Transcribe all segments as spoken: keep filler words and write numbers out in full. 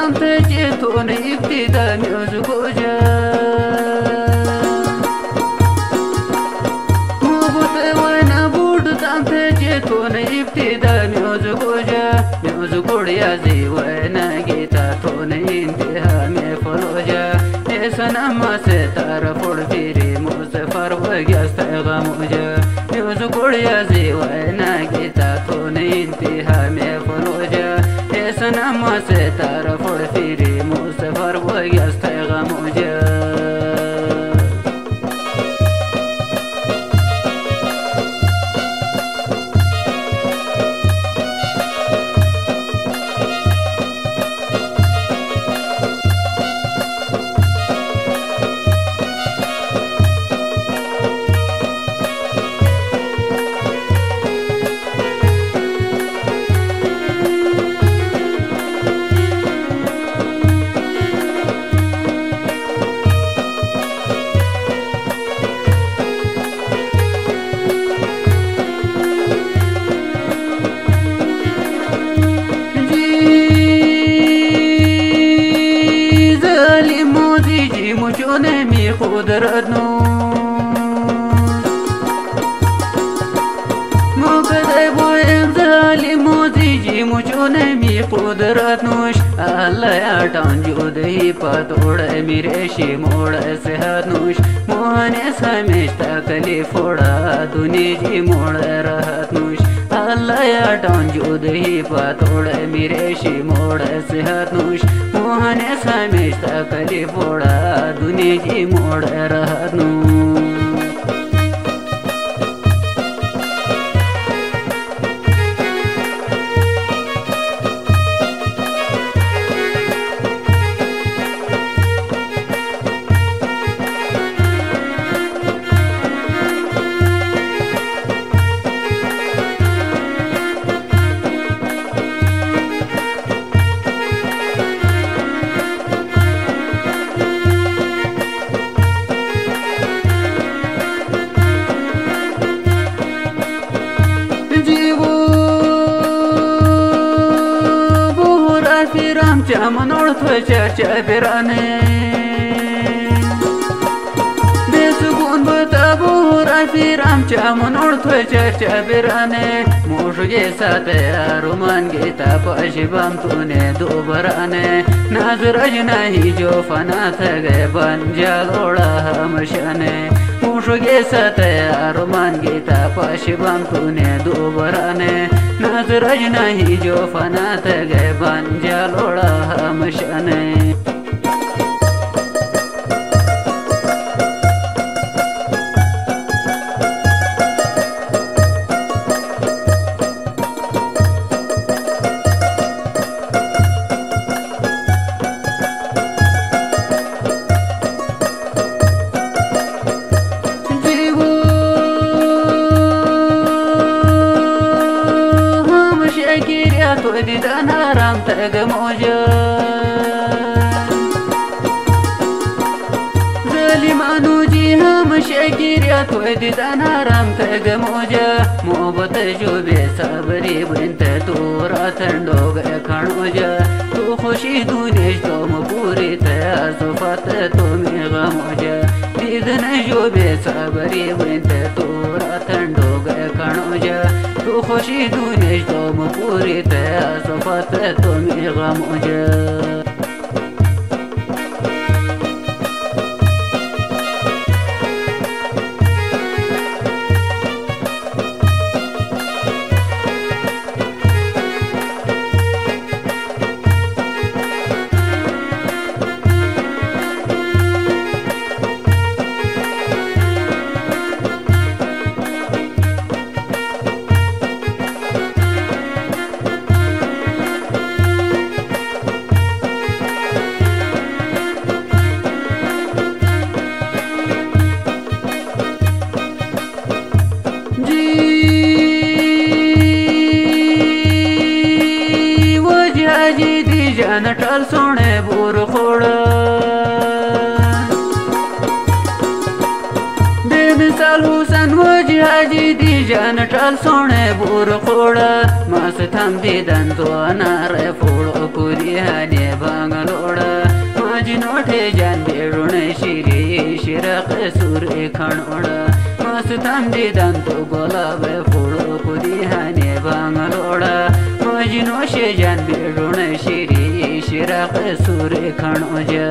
tamte je tone ibtida myoz goja mobute wana bud tamte je tone ibtida myoz goja myoz godiya zi wana gita tone intiha me foloja sanama se tara fol firi musafar wagyasta gamuja myoz godiya zi wana gita tone intiha me foloja sanama se tara fol firi musafar wagyasta gamuja मुझे मी खुदरत no मुकदे बोएम जाली मोजी जी मुझे मी खुदरत नोश अल्लाह याटान जुदे पतोड़े मेरे she मोड़े सेहत नोश मोहने समेश तकली फोड़ा दुनी जी मोड़े रहत नोश अल्लाह याटान जुदे पतोड़े मेरे शी मोड़े सेहत नोश मोहने समेश तकली फोड़ा दुनी जी मोड़े रहत नोश रामच्या मनोळथोय चर्चा बिराने बेसुगुन बताबो राफी रामच्या मनोळथोय चर्चा बिराने मोशगे साथे आरुमान गीता पाशिबाम तूने दोबराने नाजरज नाही जो फना थगे बंजालोड़ा हमशाने मोशगे साथे आरुमान गीता पाशिबाम तूने दोबराने नाजरज नहीं जो फना थगे बंजालोड़ा हमशाने तो दीदाना राम तग मोजा जलिमानु जी हम शकीरिया तो दीदाना राम तग मोजा मोहब्बत जो बेसबरी बिनत तोरा ठंडो गए खणोजा तू खुशी दुनिश तो पूरी तया सुफत तो मेगा मोजा दीदन जो बेसबरी बिनत तोरा ठंडो गए खणोजा तू खुशी दुनिश तो पूरी तया सुफत तो मेगा मोजा नटल सोने बुर खोड़ा बेमिसाल ٹال حسن وجه جدي جان ٹال سونے بور قوڑا ماس تھم دی دن تو نار فوڑو کوری ہانے بانگلوڑا ماجنو ٹھے جان بیڑون شیری شرق سور کھنوڑا ماس تھم دی دن تو گلاب فوڑو کوری ہانے بانگلوڑا ماجنو شے جان بیڑون شیری شرق سور کھنوڑا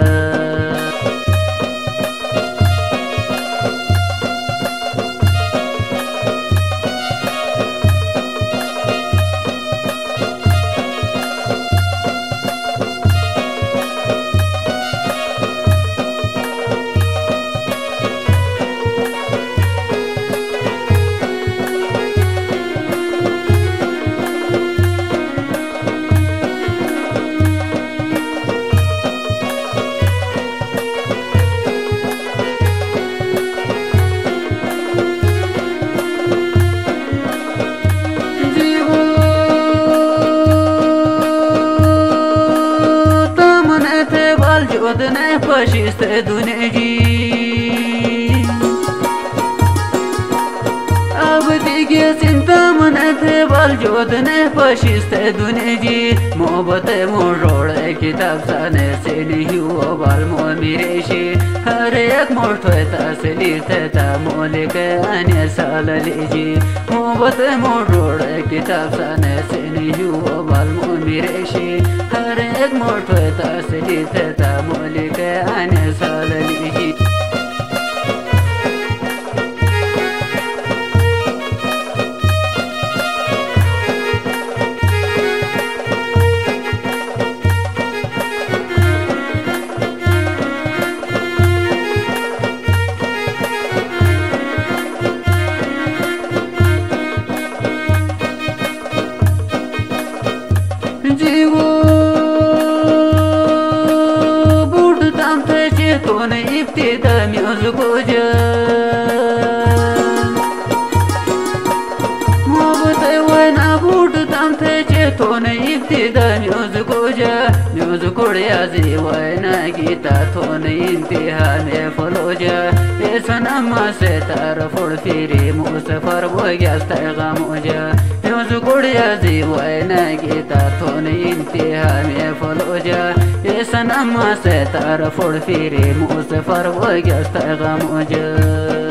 ودنه فاشیست دونجی اب دیگه سنتمنت بال جودنه فاشیست دونجی محبت موروڑ کتاب سانه سے نہیں ہوا بال مو میریشی ہر ایک موٹو تاسلی تتا مولک آنے سال لیجی محبت موروڑ کتاب سانه سے نہیں ہوا بال مو میریشی ہر ایک موٹو تاسلی تتا مولک آنے سال لیجی تون ابتدا میوزکو جان محبت وینا بوٹ تم تھے چے تون ابتدا میوزکو جان میوزکو ریاضی وینا گیتا تون انتہا میں فلو جان اے سنم سے تار فوڑ فیری موسفر وہ گیستا غامو جان میوزکو ریاضی وینا گیتا تون انتہا میں فلو جان سنم سے تار فوڑ فیری موسفر و گستا غم جا